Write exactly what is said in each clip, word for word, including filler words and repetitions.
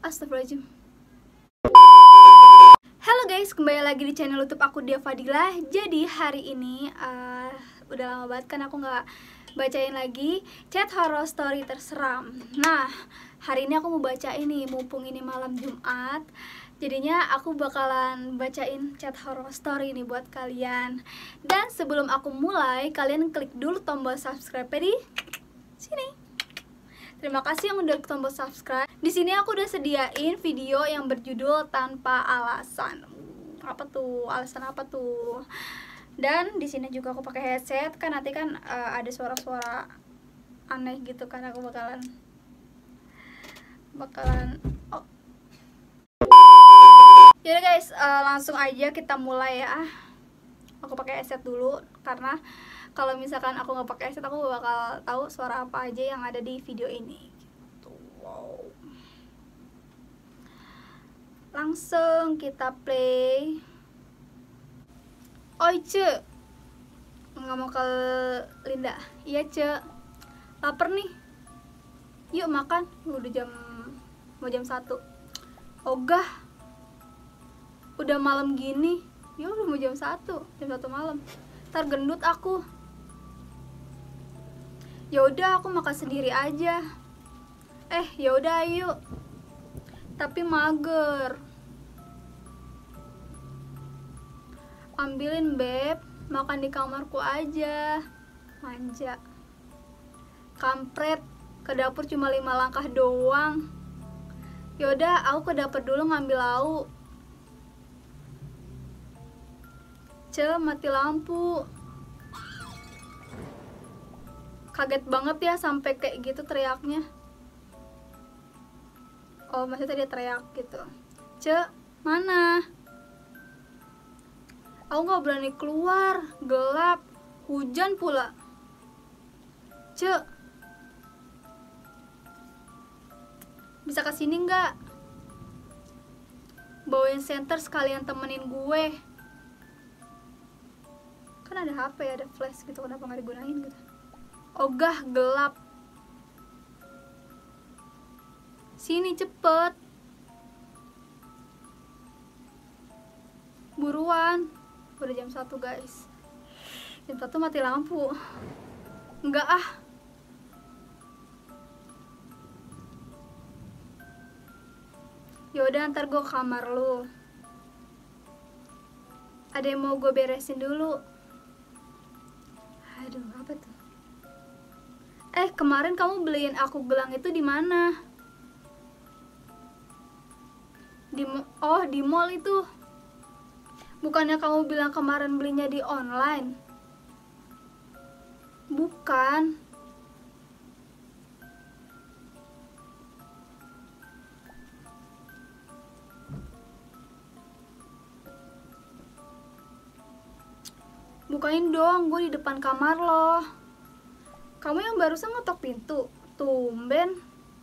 Astagfirullahaladzim. Halo guys, kembali lagi di channel YouTube aku, Dia Fadilah. Jadi hari ini uh, udah lama banget kan aku nggak bacain lagi chat horror story terseram. Nah, hari ini aku mau baca ini, mumpung ini malam Jumat. Jadinya aku bakalan bacain chat horror story ini buat kalian. Dan sebelum aku mulai, kalian klik dulu tombol subscribe di sini. Terima kasih yang udah tombol subscribe. Di sini aku udah sediain video yang berjudul Tanpa Alasan. Apa tuh? Alasan apa tuh? Dan di sini juga aku pakai headset, kan nanti kan uh, ada suara-suara aneh gitu kan, aku bakalan bakalan oh. Yaudah guys, uh, langsung aja kita mulai ya. Aku pakai headset dulu karena kalau misalkan aku nggak pakai headset, aku bakal tahu suara apa aja yang ada di video ini gitu. Wow. Langsung kita play. Oi Ce, nggak mau ke Linda? Iya Ce, lapar nih, yuk makan. Udah jam mau jam satu. Ogah, udah malam gini. Ya udah mau jam satu, jam satu malam. Ntar gendut aku. Ya udah aku makan sendiri aja. Eh, ya udah ayo. Tapi mager. Ambilin beb, makan di kamarku aja. Manja. Kampret, ke dapur cuma lima langkah doang. Ya udah, aku ke dapur dulu ngambil lauk. Ce, mati lampu. Kaget banget ya sampai kayak gitu teriaknya. Oh, maksudnya dia teriak gitu. Ce, mana? Aku gak berani keluar, gelap, hujan pula. Ce, bisa kesini nggak? Bawain senter sekalian temenin gue. Kan ada H P, ada flash gitu, kenapa nggak digunain gitu? Ogah, gelap. Sini cepet. Buruan. Udah jam satu guys. Jam satu mati lampu. Enggak ah. Yaudah ntar gue ke kamar lu. Ada yang mau gue beresin dulu. Aduh, apa tuh? Eh, kemarin kamu beliin aku gelang itu di mana? Di oh, di mall itu. Bukannya kamu bilang kemarin belinya di online? Bukan. Bukain dong, gue di depan kamar loh. Kamu yang barusan ngetok pintu. Tumben.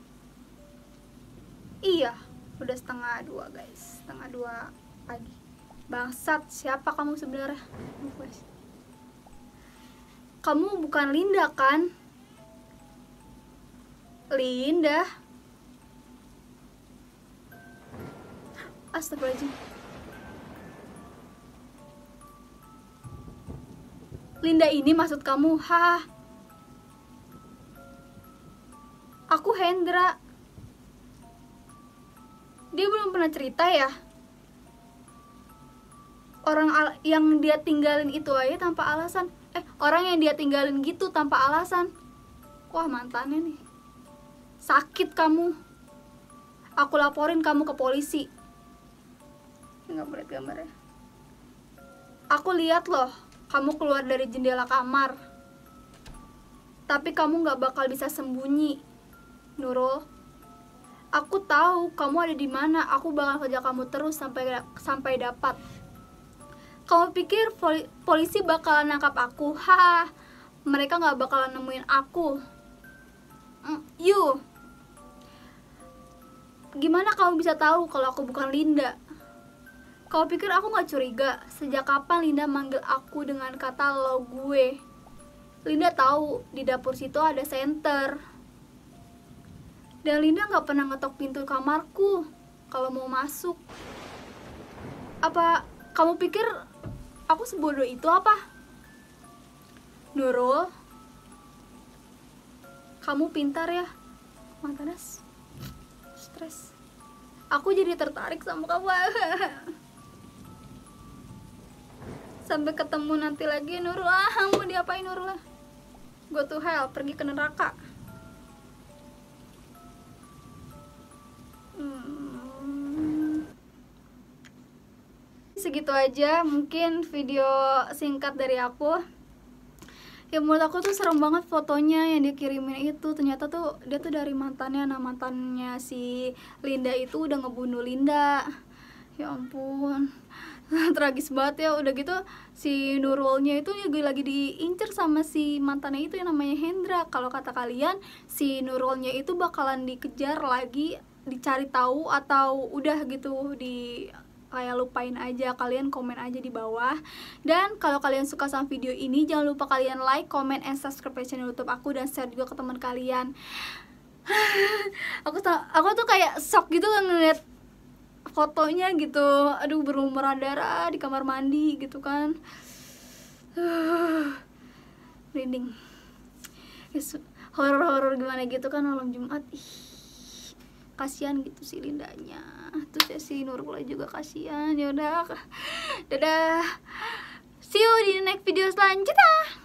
Iya, udah setengah dua guys. Setengah dua pagi. Bangsat, siapa kamu sebenarnya? Kamu bukan Linda kan? Linda? Astagfirullahaladzim. Linda ini maksud kamu? Hah? Aku Hendra. Dia belum pernah cerita ya? Orang yang dia tinggalin itu aja tanpa alasan. Eh, orang yang dia tinggalin gitu tanpa alasan. Wah, mantannya nih. Sakit kamu. Aku laporin kamu ke polisi. Nggak boleh gambarnya. Aku lihat loh, kamu keluar dari jendela kamar. Tapi kamu nggak bakal bisa sembunyi, Nurul. Aku tahu kamu ada di mana. Aku bakal kejar kamu terus sampai sampai dapat. Kamu pikir poli, polisi bakalan nangkap aku? Haha. Mereka nggak bakalan nemuin aku. Mm, you. Gimana kamu bisa tahu kalau aku bukan Linda? Kau pikir aku nggak curiga? Sejak kapan Linda manggil aku dengan kata lo gue? Linda tahu di dapur situ ada senter. Dan Linda nggak pernah ngetok pintu kamarku kalau mau masuk. Apa kamu pikir aku sebodoh itu apa? Nurul, kamu pintar ya. Matanas stres. Aku jadi tertarik sama kamu. Sampai ketemu nanti lagi Nurul. Ah, mau diapain Nurul? Go to hell, pergi ke neraka. Hmm. Segitu aja mungkin video singkat dari aku. Ya menurut aku tuh serem banget fotonya yang dikirimin itu. Ternyata tuh dia tuh dari mantannya. Nah mantannya si Linda itu udah ngebunuh Linda. Ya ampun, tragis banget ya. Udah gitu si Nurulnya itu juga lagi diincer sama si mantannya itu yang namanya Hendra. Kalau kata kalian si Nurulnya itu bakalan dikejar lagi, dicari tahu atau udah gitu di kayak lupain aja? Kalian komen aja di bawah. Dan kalau kalian suka sama video ini, jangan lupa kalian like, comment, and subscribe channel YouTube aku dan share juga ke teman kalian. aku tuh aku tuh kayak shock gitu kan ngeliat fotonya gitu. Aduh, berlumuran darah di kamar mandi gitu kan. Merinding. Yes, horor-horor gimana gitu kan malam Jumat. Ih, kasihan gitu si Lindanya. Terus ya si Nurul juga kasihan. Ya udah, dadah. See you di next video selanjutnya.